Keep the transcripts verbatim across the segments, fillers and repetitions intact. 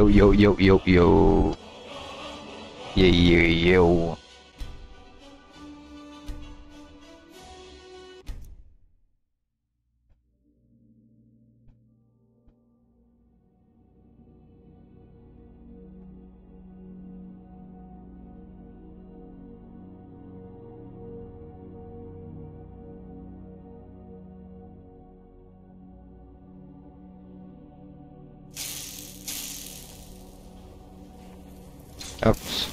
Yo, yo, yo, yo, yo. Yeah, yeah, yo. Oops.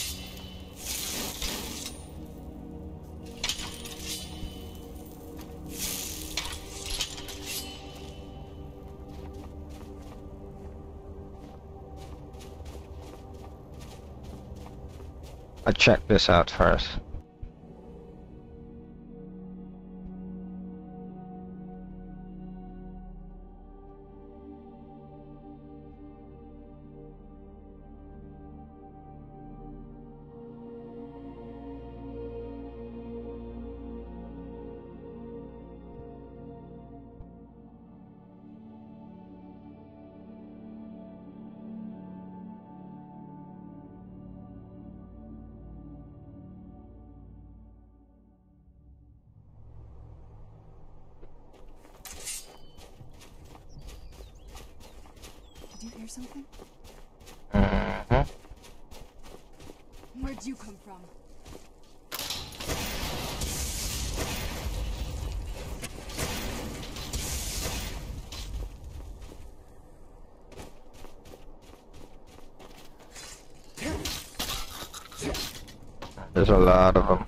I'll check this out first. Did you hear something? Mm-hmm. Where'd you come from? There's a lot of them.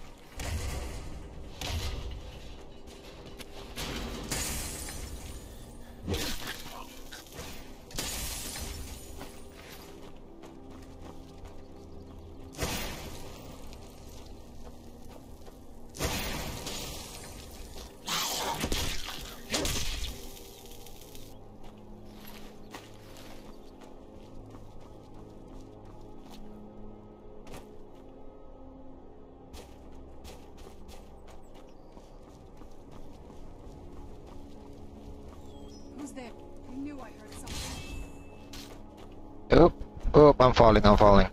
Who's there? I knew I heard something. Oop, oop, I'm falling, I'm falling.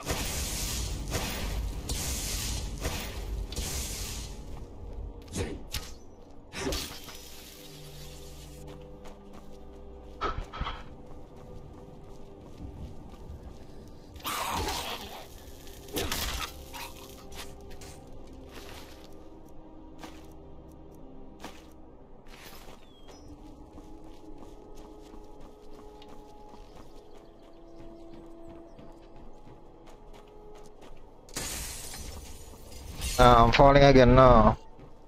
No, I'm falling again, no.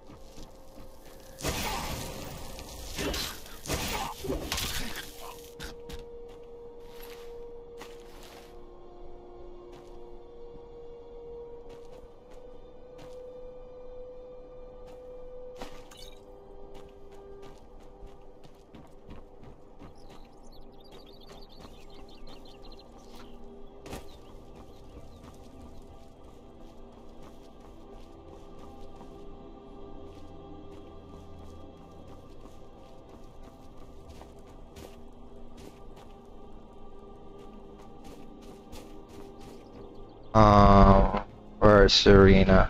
Um, where's Serena?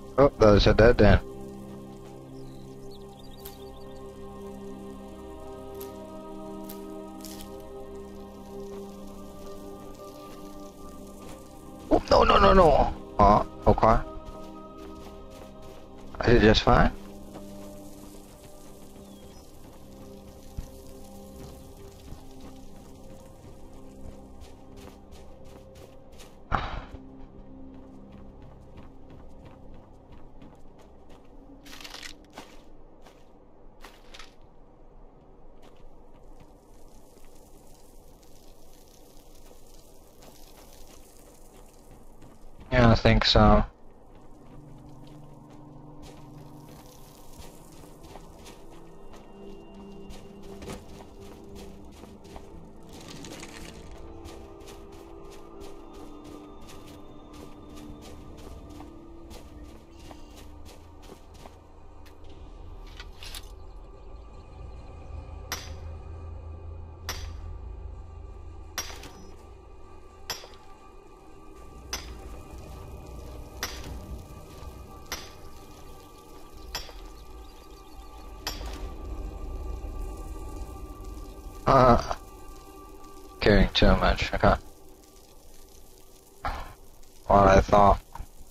Oh, there's a dead end. Oh, no, no, no, no. Oh, okay. I did just fine. Yeah, I think so. Uh, caring too much, okay. What I thought.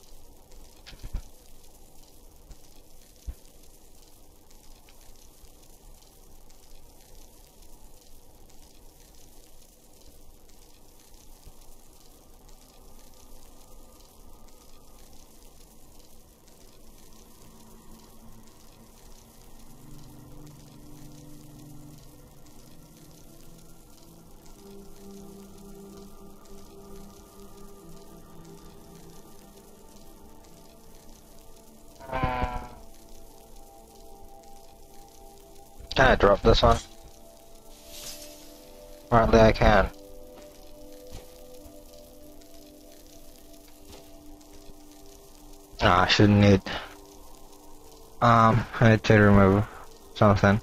Can I drop this one? Apparently I can. Ah, I shouldn't need. Um, I need to remove something.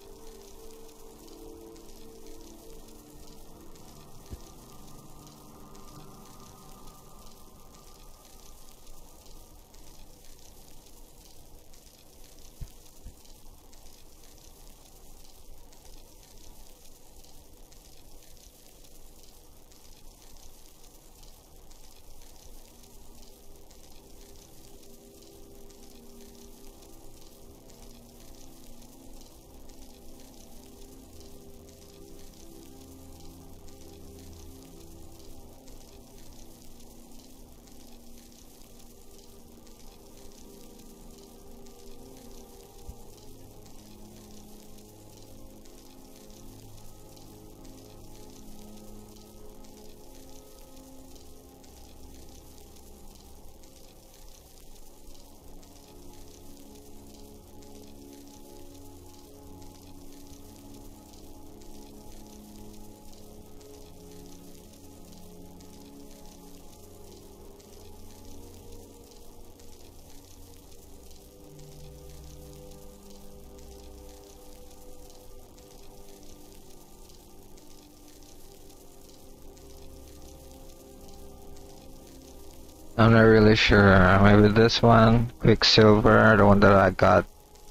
I'm not really sure. Maybe this one, Quicksilver, the one that I got.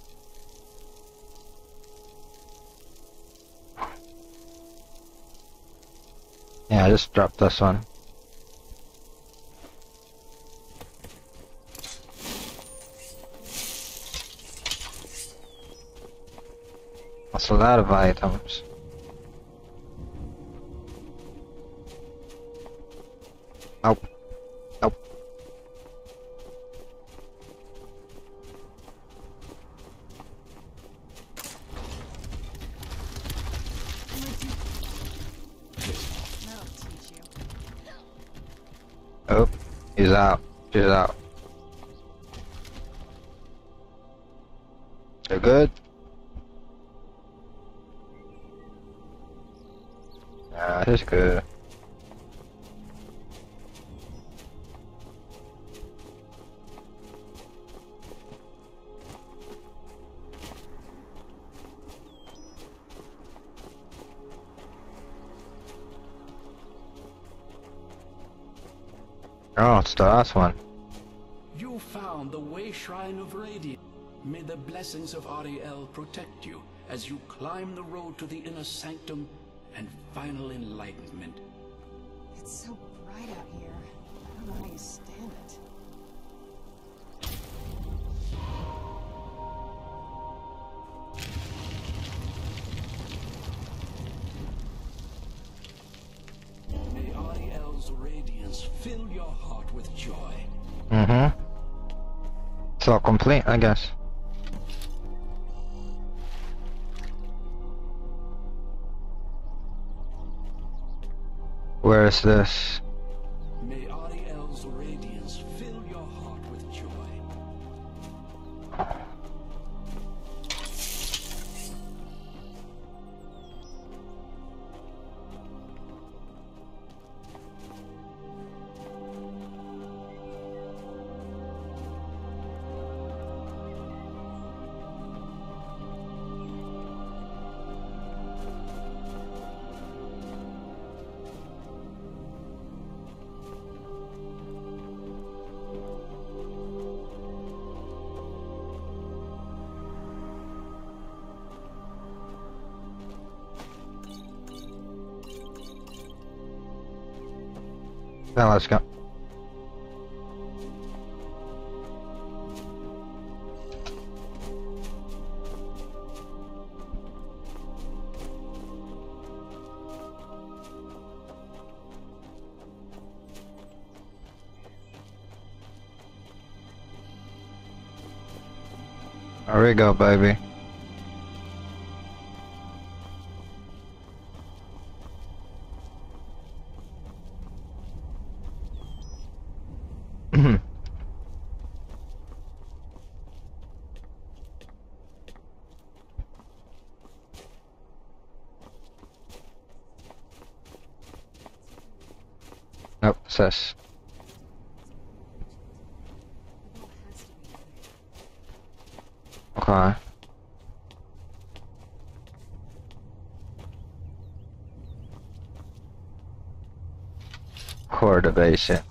Yeah, I just dropped this one. That's a lot of items. Oh. Oh. Oh, he's out. He's out. You're good? Yeah, he's good. Oh, it's the last one. You found the way Shrine of Radiance. May the blessings of Ariel protect you as you climb the road to the inner sanctum and final enlightenment. It's so bright out here. I don't know how you stand it. May Ariel's radiance fill your heart with joy. Mm-hmm. It's all complete, I guess. Where is this? May Ariel's radiance fill your heart with joy. Now let's go. There we go, baby. Nope, sus. Okay. Core to base it.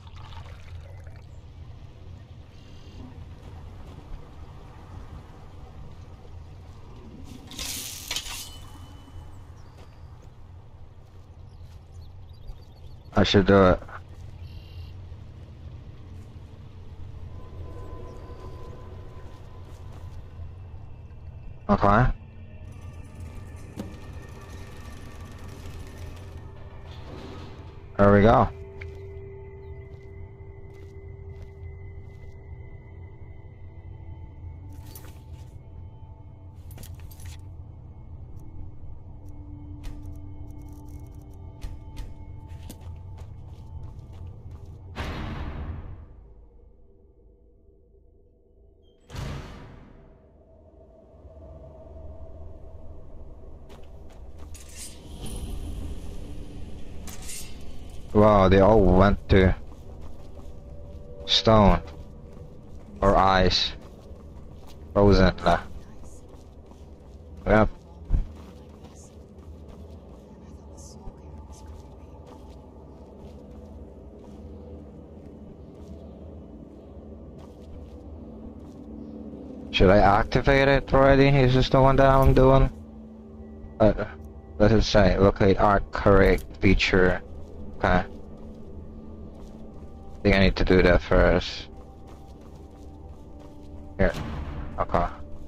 I should do it. Okay. There we go. Wow, they all went to stone or ice. Frozen. Nah. Yep. Should I activate it already? Is this the one that I'm doing? Uh, what does it say? Locate art correct feature. Okay. I think I need to do that first. Here. Okay.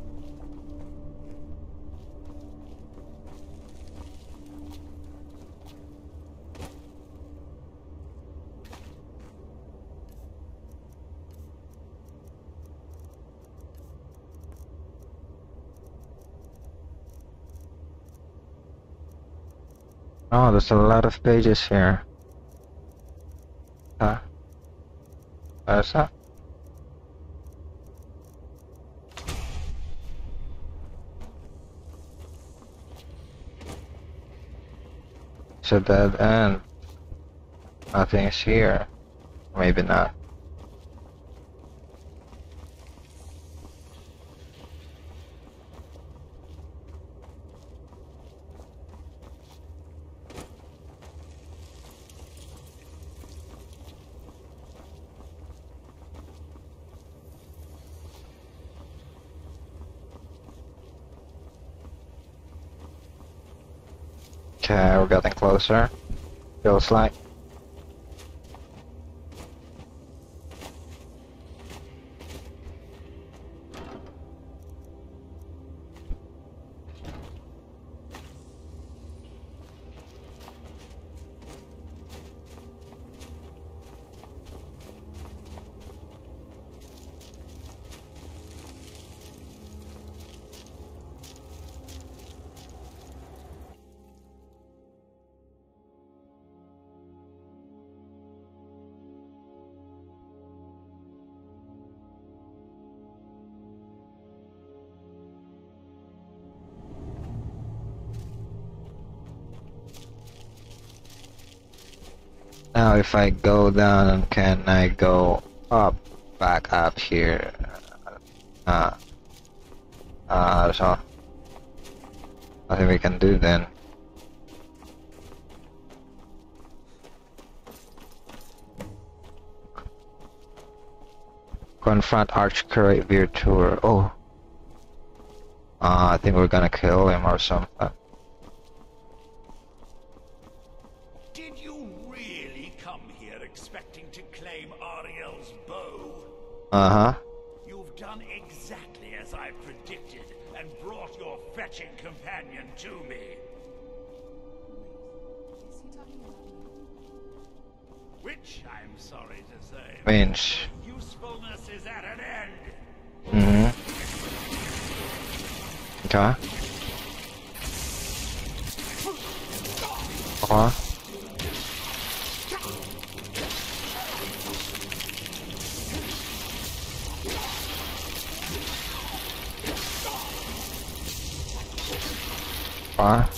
Oh, there's a lot of pages here. Huh? What's that? It's a dead end. Nothing's here. Maybe not. Okay, we're getting closer. Feels like. Now if I go down, can I go up, back up here? Uh, uh, so nothing we can do then. Confront Archcurate Virtuer. Oh. Uh, I think we're gonna kill him or something. Did you really come here expecting to claim Ariel's bow? Uh-huh. You've done exactly as I predicted and brought your fetching companion to me. Is he talking about me? Which, I'm sorry to say, Means. usefulness is at an end. Mm-hmm. Okay. Uh-huh. Uh-huh.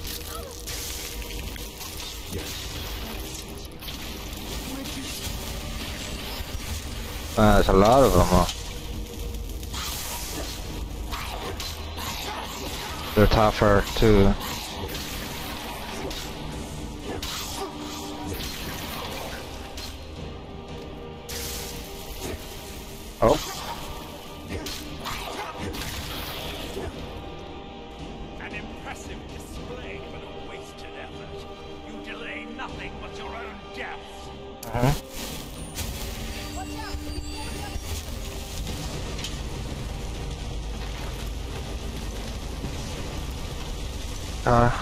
Uh, there's a lot of them. Huh? They're tougher too. Oh. An impressive display, but a wasted effort. You delay nothing but your own deaths. Uh-huh. Watch out! He's blowing up. Uh.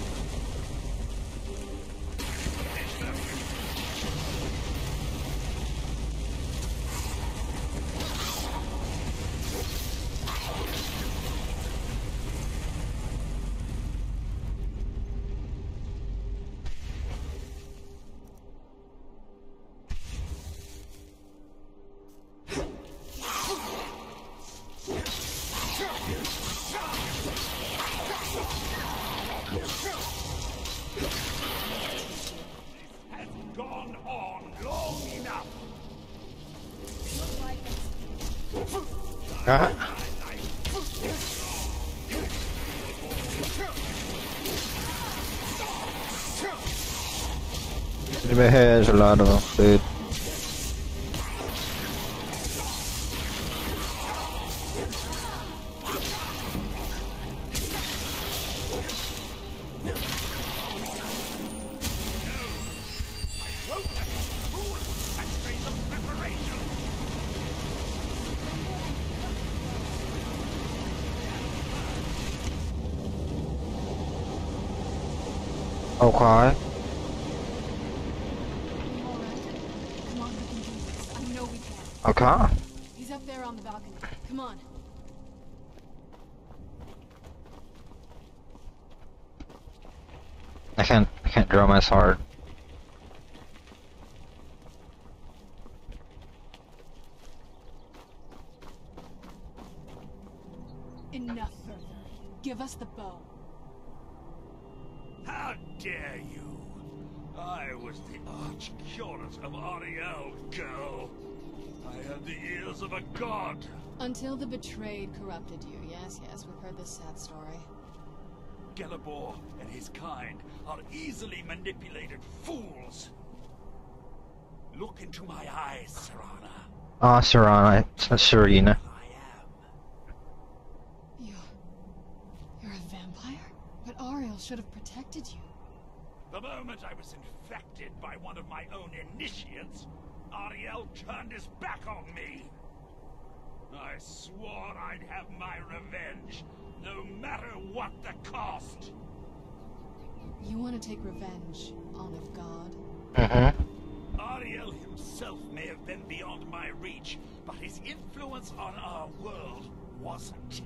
Has gone on long enough. Looks like it's Uh. There's a lot of them, dude. Okay. all right. Come on, we can do this. I know we can. Okay. He's up there on the balcony. Come on. I can't. I can't draw my sword. Enough further. Give us the bow. How dare you? I was the arch curate of Ariel, girl. I had the ears of a god. Until the betrayed corrupted you. Yes, yes, we've heard this sad story. Gelibor and his kind are easily manipulated fools. Look into my eyes, Serana. Ah, Serana. It's not Serena. I am. You... You're a vampire? But Ariel should have protected you. The moment I was infected by one of my own initiates, Ariel turned his back on me. I swore I'd have my revenge, no matter what the cost. You want to take revenge on a god? Mm-hmm. Ariel himself may have been beyond my reach, but his influence on our world wasn't.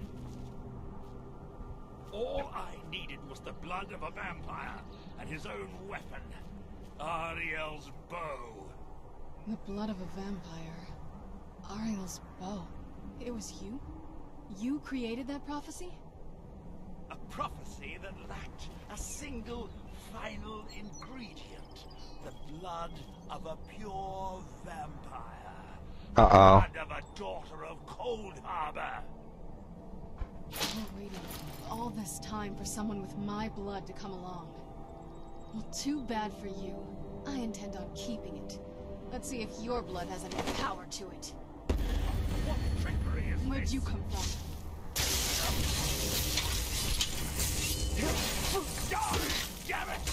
All I needed was the blood of a vampire and his own weapon, Ariel's bow. The blood of a vampire. Ariel's bow. It was you? You created that prophecy? A prophecy that lacked a single final ingredient. The blood of a pure vampire. Uh-oh. Blood of a daughter of Cold Harbor. We're waiting all this time for someone with my blood to come along. Well, too bad for you. I intend on keeping it. Let's see if your blood has any power to it. What trickery is Where'd this? you come from? Damn it!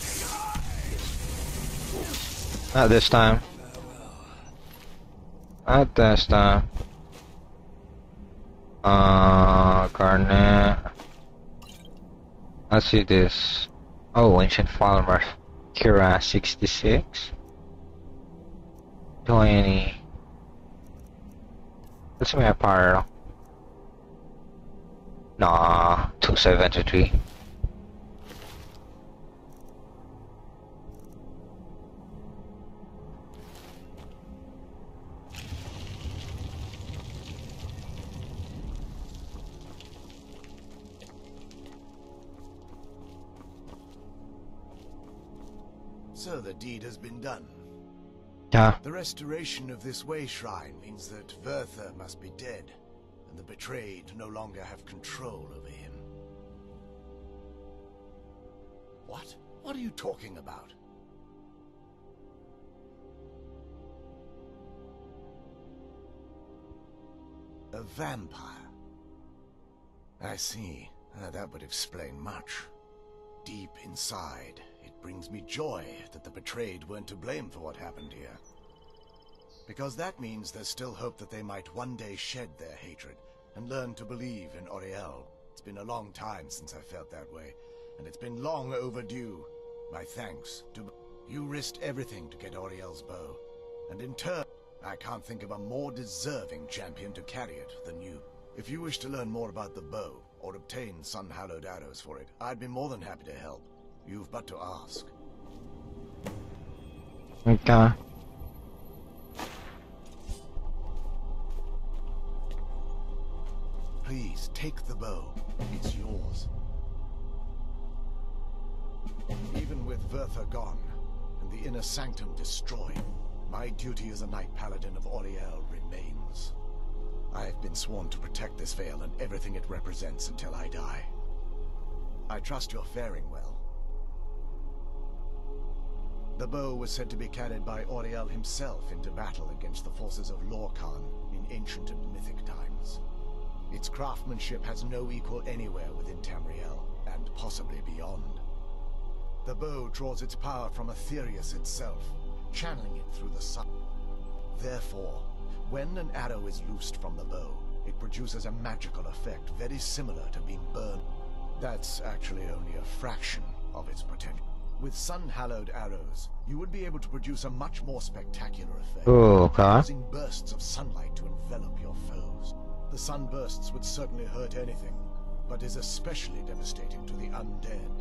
Not this time. Not this time. Uh, Garnet. Let's see this. Oh, Ancient Farmer. Kira sixty-six. twenty. Let's see my power. Nah, two seventy-three. So the deed has been done. Yeah. The restoration of this way shrine means that Verther must be dead, and the betrayed no longer have control over him. What? What are you talking about? A vampire. I see. Uh, that would explain much. Deep inside, it brings me joy that the betrayed weren't to blame for what happened here. Because that means there's still hope that they might one day shed their hatred and learn to believe in Auriel. It's been a long time since I felt that way, and it's been long overdue. My thanks to... You risked everything to get Auriel's bow, and in turn, I can't think of a more deserving champion to carry it than you. If you wish to learn more about the bow, or obtain sun-hallowed arrows for it, I'd be more than happy to help. You've but to ask. Okay. Please, take the bow. It's yours. Even with Verther gone, and the inner sanctum destroyed, my duty as a Knight Paladin of Auriel remains. I have been sworn to protect this veil and everything it represents until I die. I trust you're faring well. The bow was said to be carried by Auriel himself into battle against the forces of Lorkhan in ancient and mythic times. Its craftsmanship has no equal anywhere within Tamriel, and possibly beyond. The bow draws its power from Aetherius itself, channeling it through the sun. Therefore, when an arrow is loosed from the bow, it produces a magical effect very similar to being burned. That's actually only a fraction of its potential. With sun-hallowed arrows, you would be able to produce a much more spectacular effect, Ooh, okay. using bursts of sunlight to envelop your foes. The sunbursts would certainly hurt anything, but is especially devastating to the undead.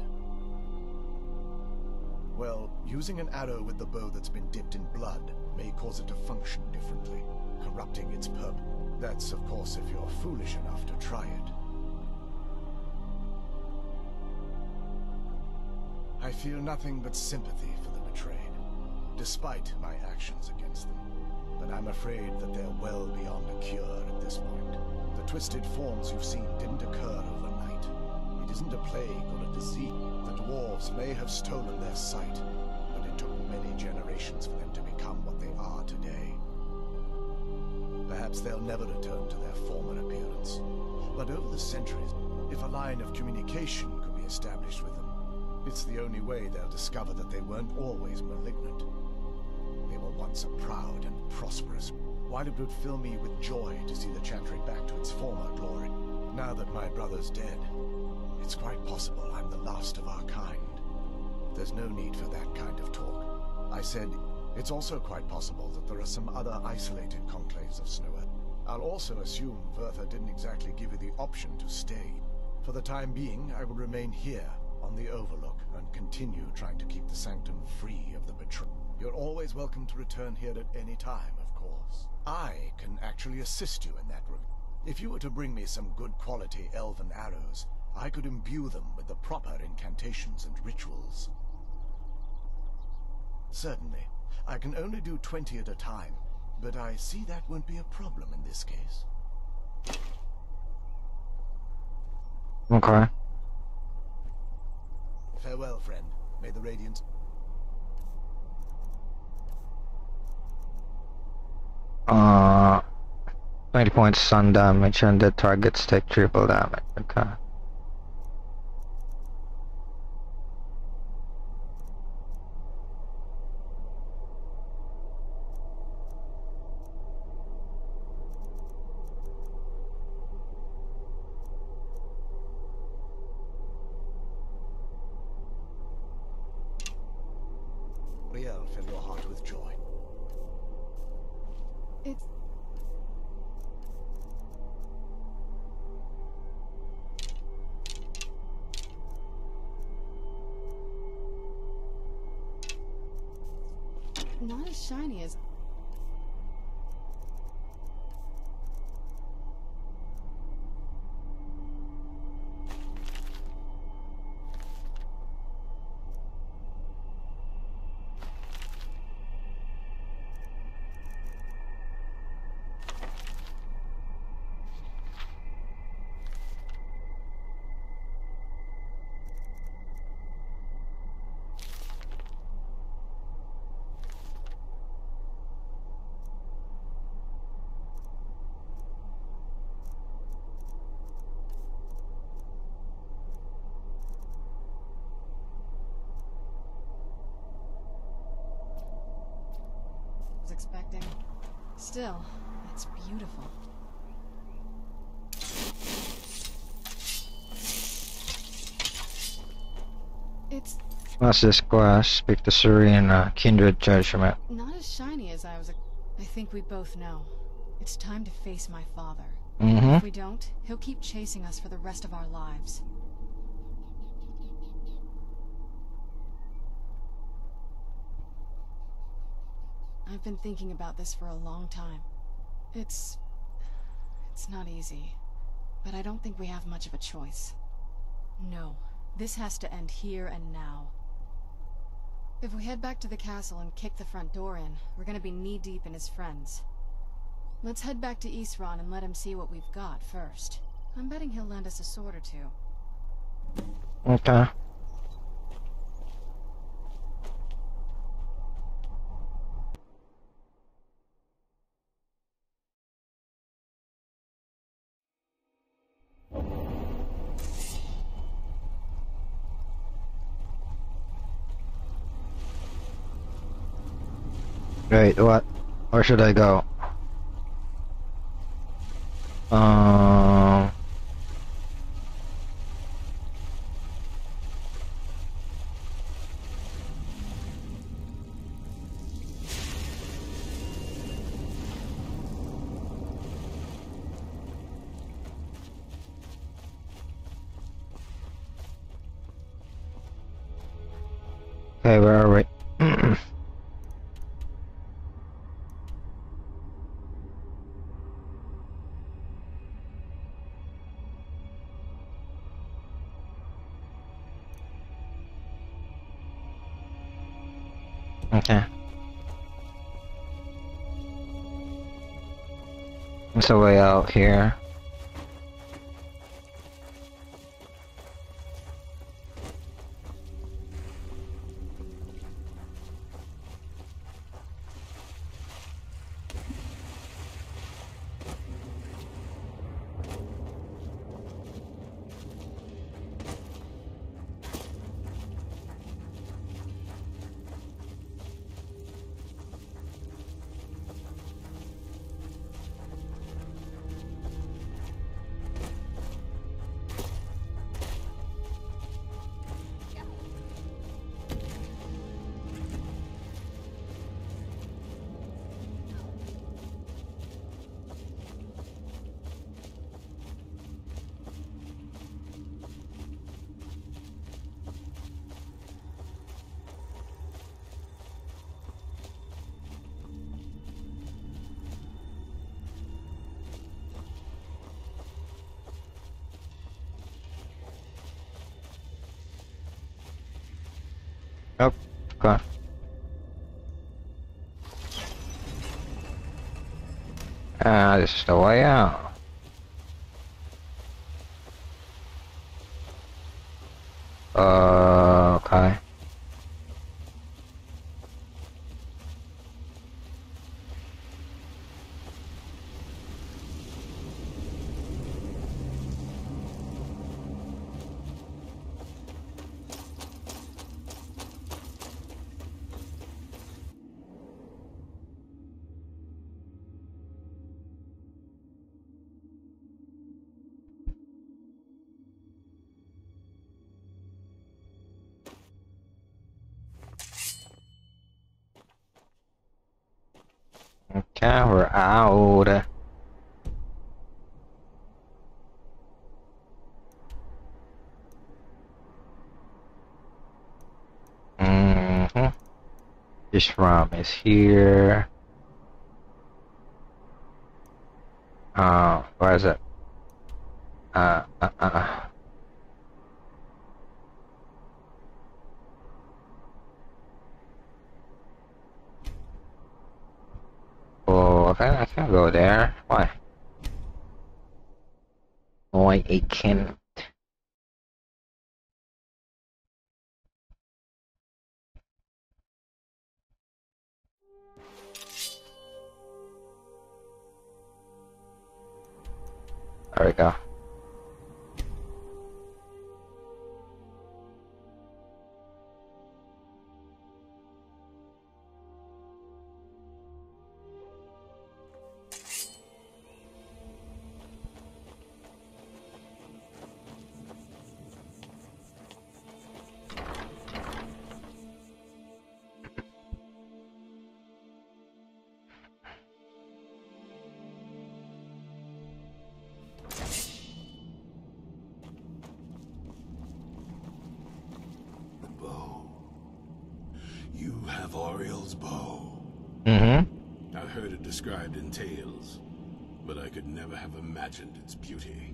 Well, using an arrow with the bow that's been dipped in blood may cause it to function differently, corrupting its purpose. That's, of course, if you're foolish enough to try it. I feel nothing but sympathy for the betrayed, despite my actions against them. But I'm afraid that they're well beyond a cure at this point. The twisted forms you've seen didn't occur overnight. It isn't a plague or a disease. The dwarves may have stolen their sight, but it took many generations for them to become what they are today. Perhaps they'll never return to their former appearance. But over the centuries, if a line of communication could be established with them, It's the only way they'll discover that they weren't always malignant. They were once a proud and prosperous, while it would fill me with joy to see the Chantry back to its former glory. Now that my brother's dead, it's quite possible I'm the last of our kind. There's no need for that kind of talk. I said, it's also quite possible that there are some other isolated conclaves of Snow Earth. I'll also assume Vurtha didn't exactly give you the option to stay. For the time being, I will remain here, on the Overlook, and continue trying to keep the Sanctum free of the betrayal. You're always welcome to return here at any time, of course. I can actually assist you in that regard. If you were to bring me some good quality elven arrows, I could imbue them with the proper incantations and rituals. Certainly. I can only do twenty at a time, but I see that won't be a problem in this case. Okay. Farewell, friend. May the Radiant... Uh, twenty points sun damage and the targets take triple damage. Okay. Riel, fill your heart with joy. It's... not as shiny as... expecting. Still, it's beautiful. It's... What's this glass? Speak to Serena, Kindred Judgment. not as shiny as I was... I think we both know. It's time to face my father. Mm-hmm. If we don't, he'll keep chasing us for the rest of our lives. I've been thinking about this for a long time. It's... it's not easy. But I don't think we have much of a choice. No. This has to end here and now. If we head back to the castle and kick the front door in, we're gonna be knee-deep in his friends. Let's head back to Isran and let him see what we've got first. I'm betting he'll lend us a sword or two. Okay. Wait, what? Where should I go? Um... Okay, where are we? Okay. There's a way out here. Okay. Ah, this is the way out. Uh, okay. Okay, we're out. Mm-hmm. This room is here. Uh, where is it? Uh, uh, uh. Oh, okay, I can go there. Why? Why I can't? There we go. You have Auriel's bow. Mm-hmm. I've heard it described in tales, but I could never have imagined its beauty.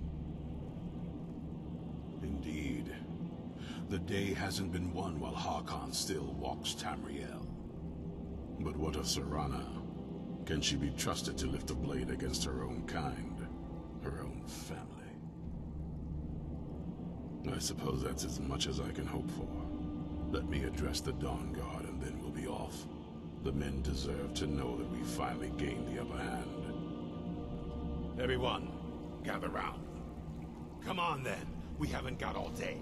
Indeed, the day hasn't been won while Harkon still walks Tamriel. But what of Serana? Can she be trusted to lift a blade against her own kind, her own family? I suppose that's as much as I can hope for. Let me address the Dawnguard and then we'll be off. The men deserve to know that we finally gained the upper hand. Everyone, gather round. Come on then, we haven't got all day.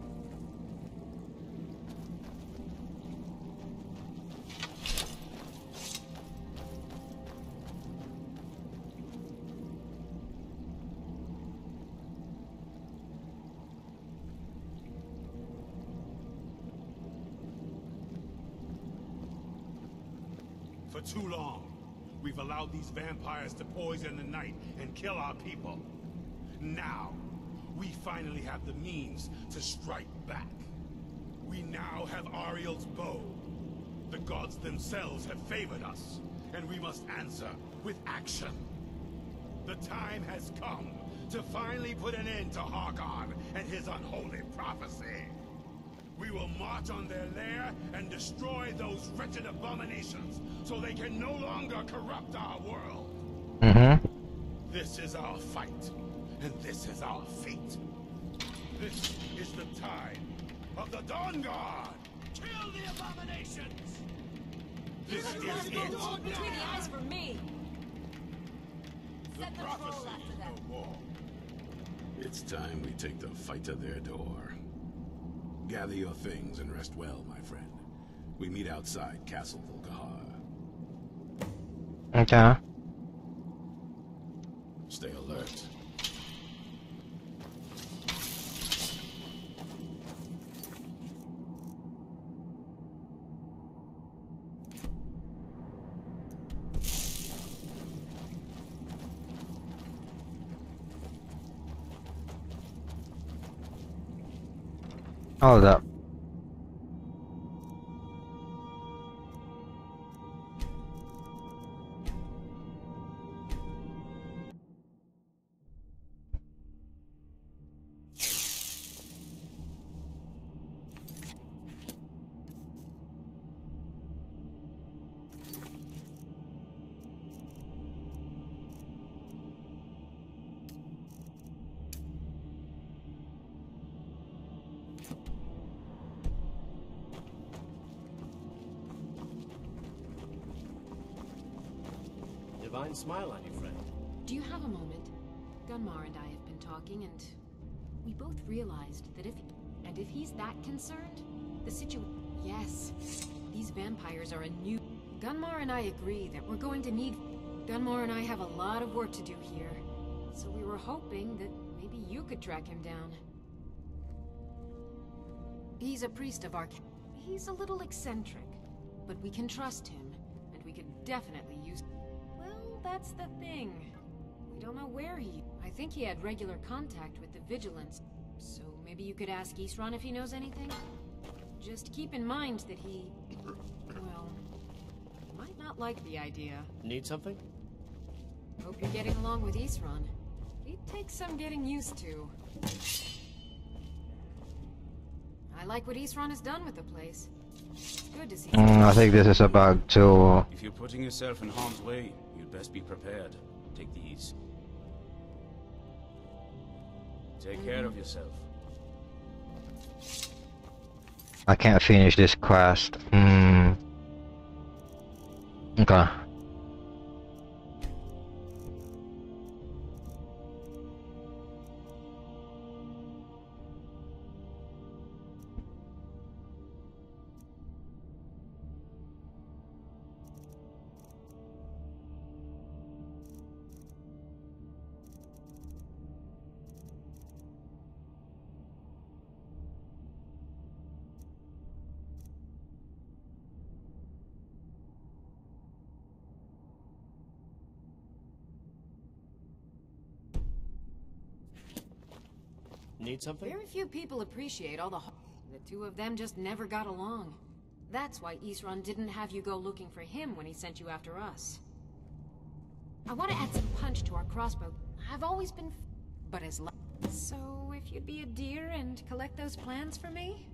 For too long, we've allowed these vampires to poison the night and kill our people. Now, we finally have the means to strike back. We now have Auriel's bow. The gods themselves have favored us, and we must answer with action. The time has come to finally put an end to Harkon and his unholy prophecy. We will march on their lair and destroy those wretched abominations so they can no longer corrupt our world. Mm-hmm. This is our fight, and this is our fate. This is the time of the Dawnguard. Kill the abominations! This is it. Between the eyes for me. The Set the troll prophecy after is them. no more. It's time we take the fight to their door. Gather your things and rest well, my friend. We meet outside Castle Volkihar. Okay. Stay alert. Hold up. fine smile on you, friend. Do you have a moment? Gunmar and I have been talking, and we both realized that if and if he's that concerned, the situ- Yes, these vampires are a new- Gunmar and I agree that we're going to need- Gunmar and I have a lot of work to do here, so we were hoping that maybe you could track him down. He's a priest of our- He's a little eccentric, but we can trust him, and we could definitely use- Well, that's the thing. We don't know where he- I think he had regular contact with the Vigilance, so maybe you could ask Isran if he knows anything? Just keep in mind that he... well, might not like the idea. Need something? Hope you're getting along with Isran. It takes some getting used to. I like what Isran has done with the place. It's good to see. Mm, I think this is a bug too. If you're putting yourself in harm's way, you'd best be prepared. Take these. Take care of yourself. I can't finish this quest. Hmm. Okay. Need something? Very few people appreciate all the... The two of them just never got along. That's why Isran didn't have you go looking for him when he sent you after us. I want to add some punch to our crossbow. I've always been... But as... So, if you'd be a dear and collect those plans for me?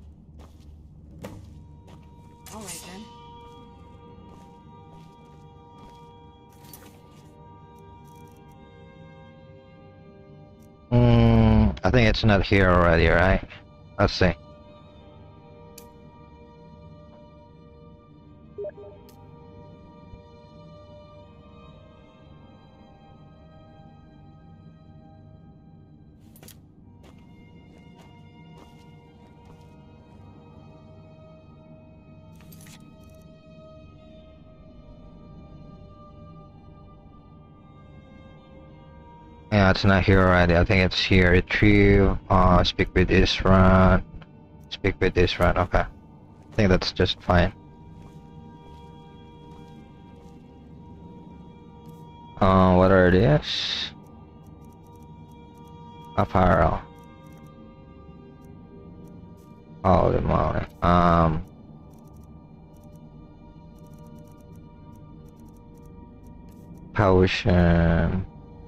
Alright then. Hmm. I think it's not here already, right? Let's see. Yeah, it's not here already. I think it's here. Retrieve. Uh, speak with Isran. Speak with Isran. Okay. I think that's just fine. Uh, what are these? Apparel. Holy moly. Um. Potion.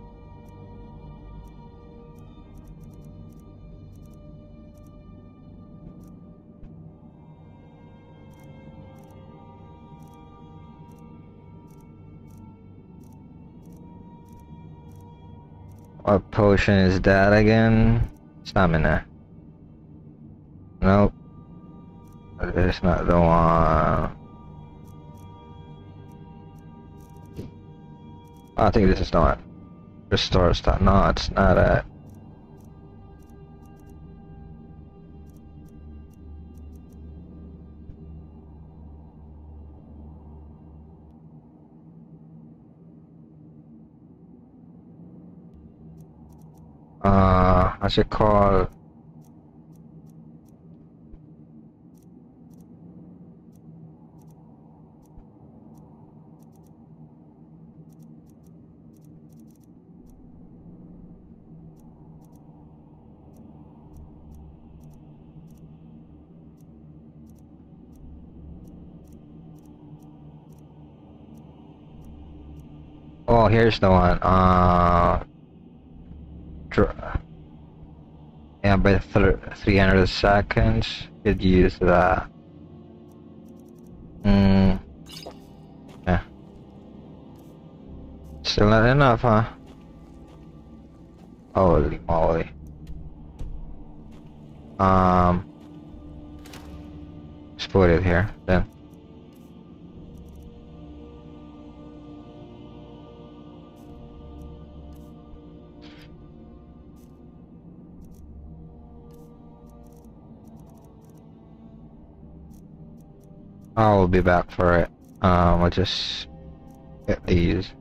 What potion is that again? Stamina. Nope. That's not the one. I think this is the one. Restore stuff. No, it's not it. Uh, what's it called? Oh, here's the one. Uh, yeah, by th three hundred seconds, you'd use that. Hmm. Yeah. Still not enough, huh? Holy moly. Um. Let's put it here then. I'll be back for it. Um, I'll just get these.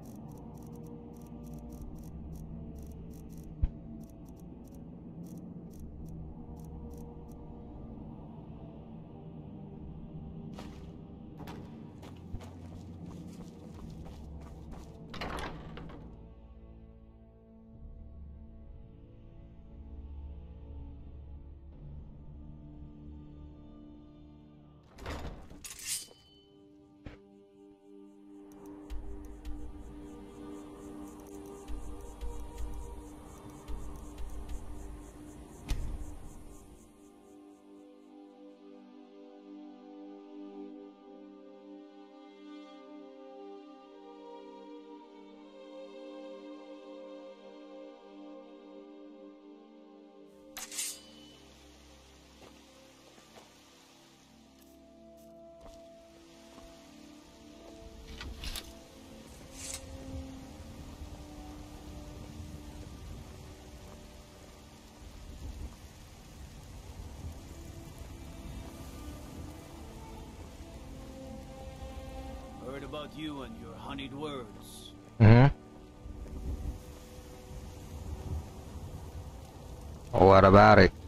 Heard about you and your honeyed words. Mm-hmm. What about it?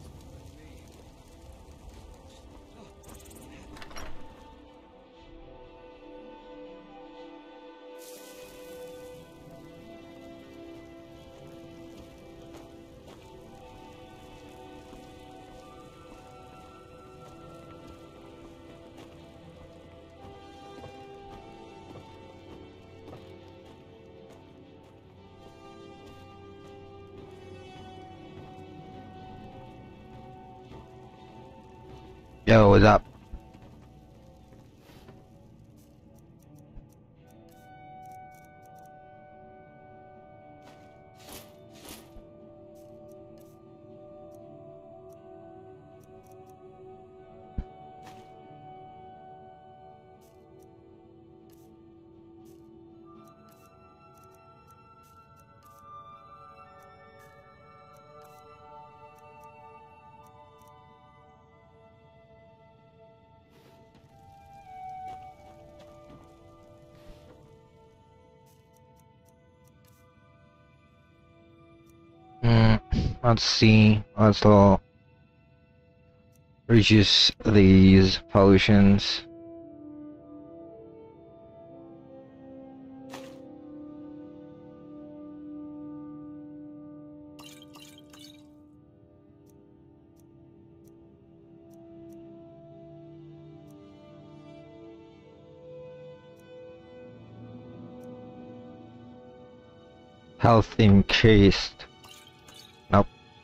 Yo, what's up? Mm, let's see. Let's all reduce these potions. Health increased. Nope.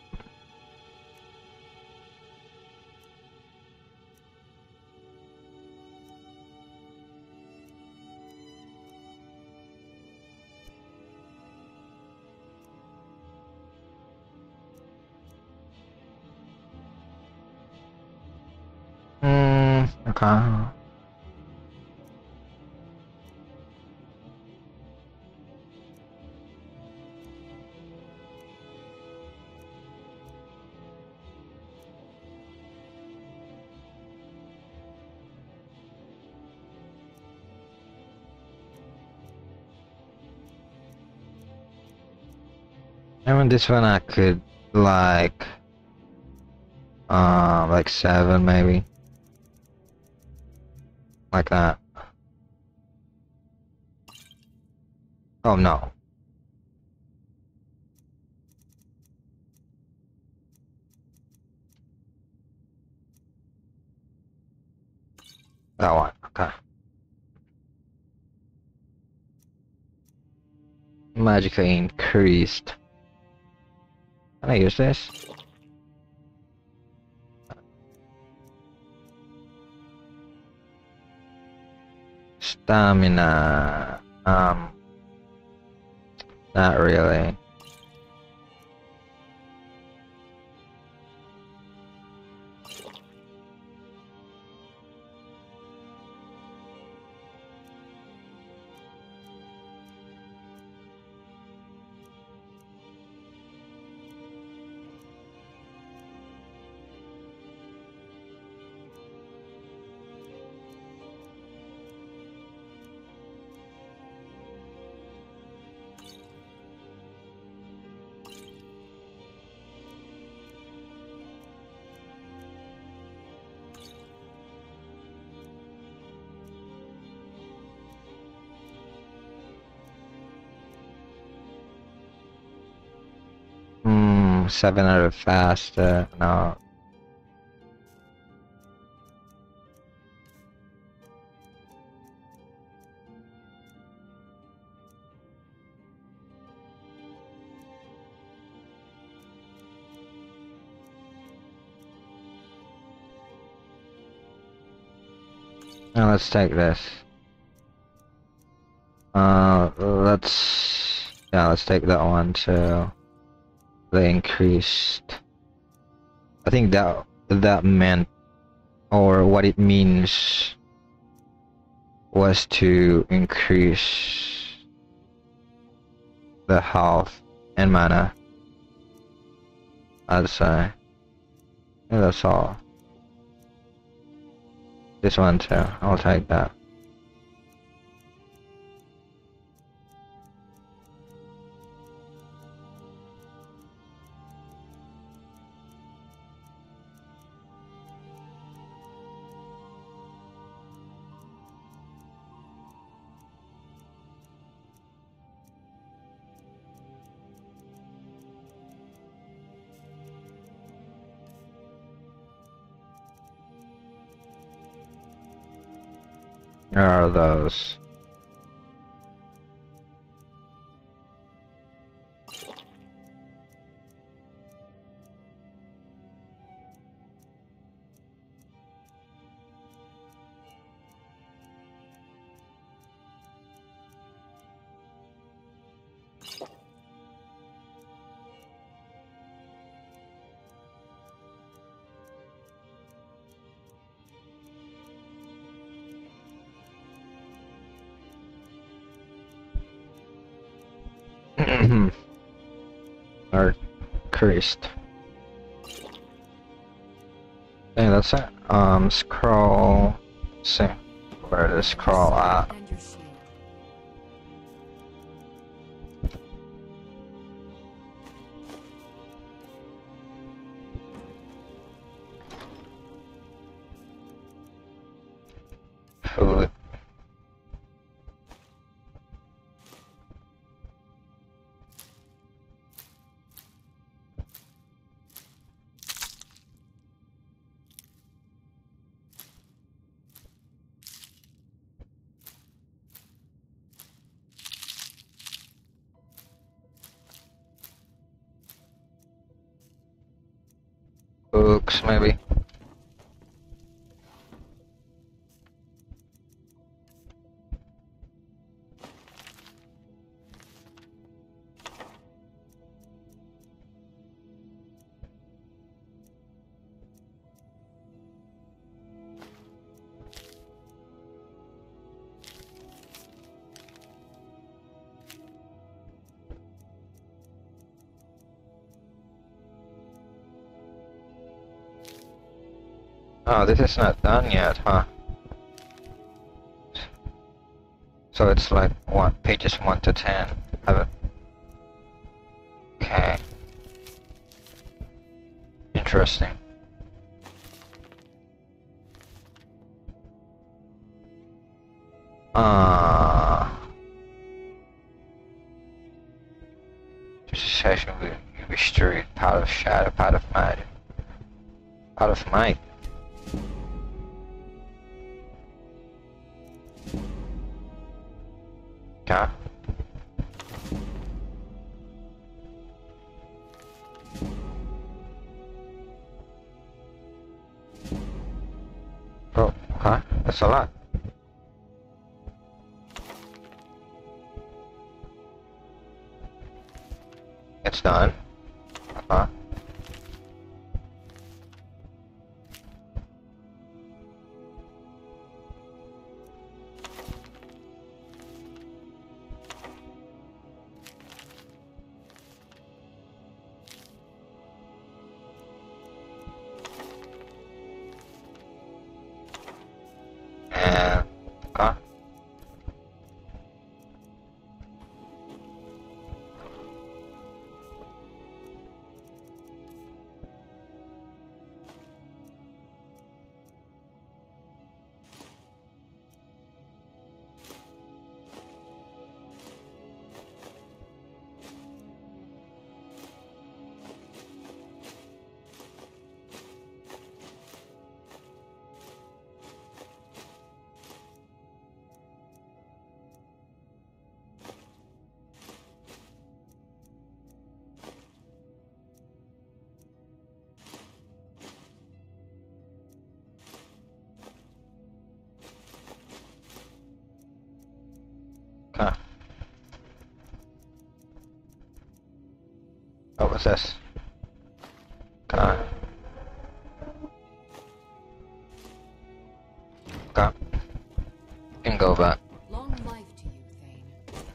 Hmm, okay. I mean, this one I could like, uh, like seven maybe, like that. Oh no. That one, okay. Magically increased. Can I use this? Stamina. Um, not really. I'm seven hundred faster now. Now let's take this. Uh, let's yeah, let's take that one too. The increased. I think that that meant, or what it means, was to increase the health and mana. I'd say. Yeah, that's all. This one too. I'll take that. Where are those? Or cursed. Hey, that's it. Um, scroll. Let's see where to scroll at. Food. Books, maybe. Oh, this is not done yet, huh? So it's like what, pages one to ten. Have it. Okay. Interesting. Ah. Uh, this session will be destroyed. Part of shadow, part of might. Part of might. Okay. Oh, okay. That's a lot. It's done. Uh-huh. And, okay. What was this? Can I? Okay. Can go back. Long life to you, Thane.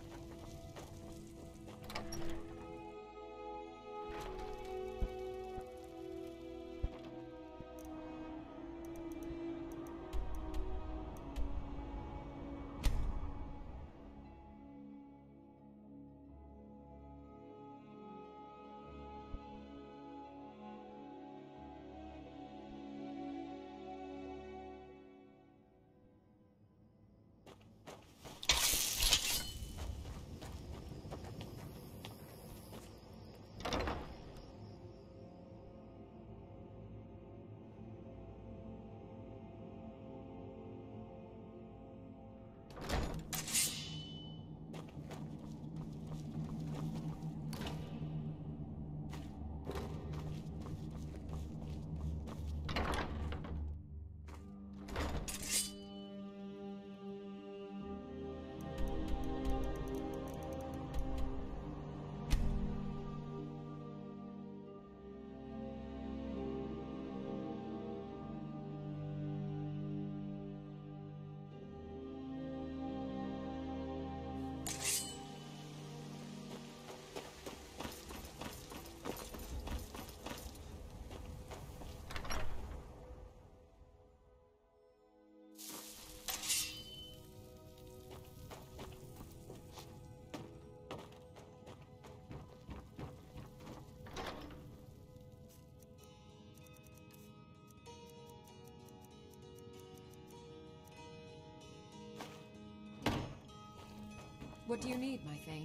What do you need, my Thane?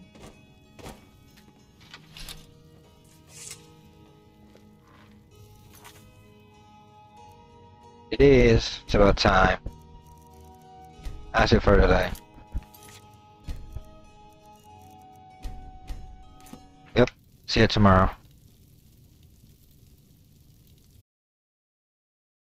It is. It's about time. That's it for today. Yep. See you tomorrow.